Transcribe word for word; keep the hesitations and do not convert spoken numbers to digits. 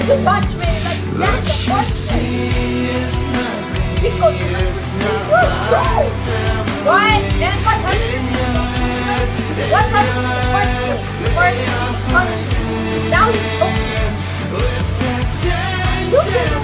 you touch me? Like, that's the first thing. Because you Why? Then what happened? What happened to the first thing? First, you touch me. Now you touch me. Look at